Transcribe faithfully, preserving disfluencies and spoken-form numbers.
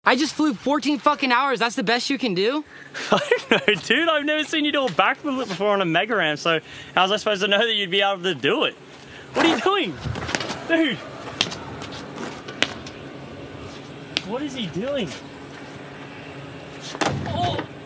I just flew fourteen fucking hours. That's the best you can do? I don't know, dude. I've never seen you do a backflip before on a mega ramp, so how was I supposed to know that you'd be able to do it? What are you doing? Dude. What is he doing? Oh.